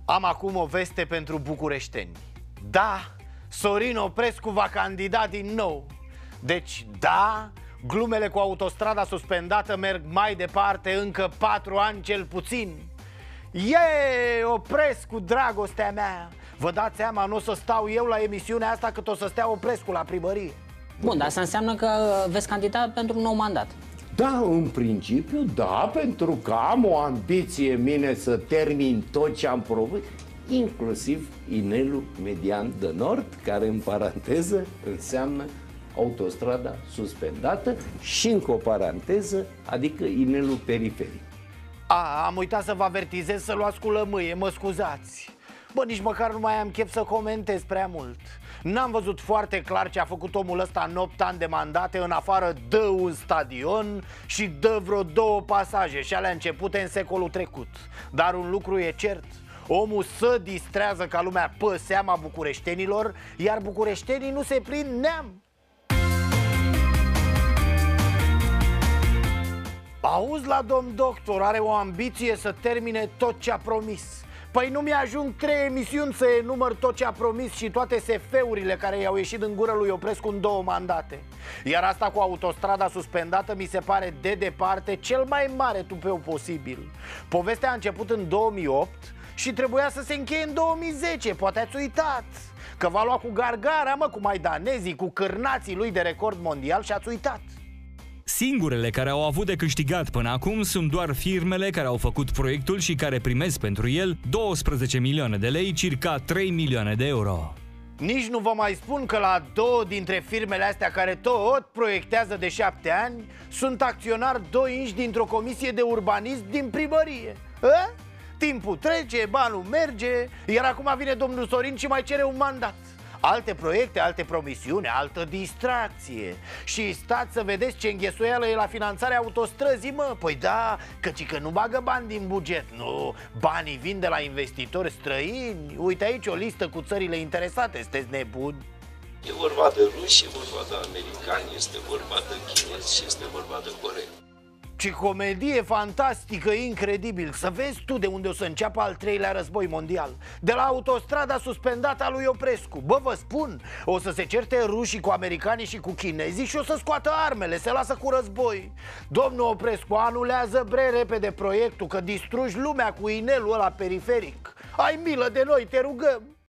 Am acum o veste pentru bucureșteni. Da, Sorin Oprescu va candida din nou. Deci, da, glumele cu autostrada suspendată merg mai departe încă 4 ani cel puțin. Oprescu, dragostea mea! Vă dați seama, nu o să stau eu la emisiunea asta cât o să stea Oprescu la primărie. Bun, dar asta înseamnă că veți candida pentru un nou mandat. Da, în principiu, da, pentru că am o ambiție mine să termin tot ce am promit, inclusiv inelul median de nord, care în paranteză înseamnă autostrada suspendată și încă o paranteză, adică inelul periferic. Am uitat să vă avertizez să luați cu lămâie, mă scuzați. Bă, nici măcar nu mai am chef să comentez prea mult. N-am văzut foarte clar ce a făcut omul ăsta în 8 ani de mandate, în afară de un stadion și de vreo 2 pasaje, și alea începute în secolul trecut. Dar un lucru e cert: omul se distrează ca lumea pe seama bucureștenilor, iar bucureștenii nu se prind neam. Auzi la domn doctor, are o ambiție să termine tot ce a promis. Păi nu mi-ajung 3 emisiuni să enumăr tot ce a promis și toate SF-urile care i-au ieșit în gură lui Oprescu în 2 mandate. Iar asta cu autostrada suspendată mi se pare de departe cel mai mare tupeu posibil. Povestea a început în 2008 și trebuia să se încheie în 2010, poate ați uitat. Că v-a luat cu gargara, mă, cu maidanezii, cu cârnații lui de record mondial și ați uitat. Singurele care au avut de câștigat până acum sunt doar firmele care au făcut proiectul și care primesc pentru el 12 milioane de lei, circa 3 milioane de euro. Nici nu vă mai spun că la 2 dintre firmele astea care tot proiectează de 7 ani sunt acționari 2 inși dintr-o comisie de urbanism din primărie. Timpul trece, banul merge, iar acum vine domnul Sorin și mai cere un mandat. Alte proiecte, alte promisiuni, altă distracție. Și stați să vedeți ce înghesuială e la finanțarea autostrăzii, mă. Păi da, căci că nu bagă bani din buget. Nu, banii vin de la investitori străini. Uite aici o listă cu țările interesate, sunteți nebuni? E vorba de ruși, e vorba de americani, este vorba de chinezi și este vorba de corei. Ce comedie fantastică, incredibil. Să vezi tu de unde o să înceapă al 3-lea război mondial. De la autostrada suspendată a lui Oprescu. Bă, vă spun, o să se certe rușii cu americanii și cu chinezii și o să scoată armele, se lasă cu război. Domnul Oprescu, anulează repede proiectul, că distrugi lumea cu inelul ăla periferic. Ai milă de noi, te rugăm.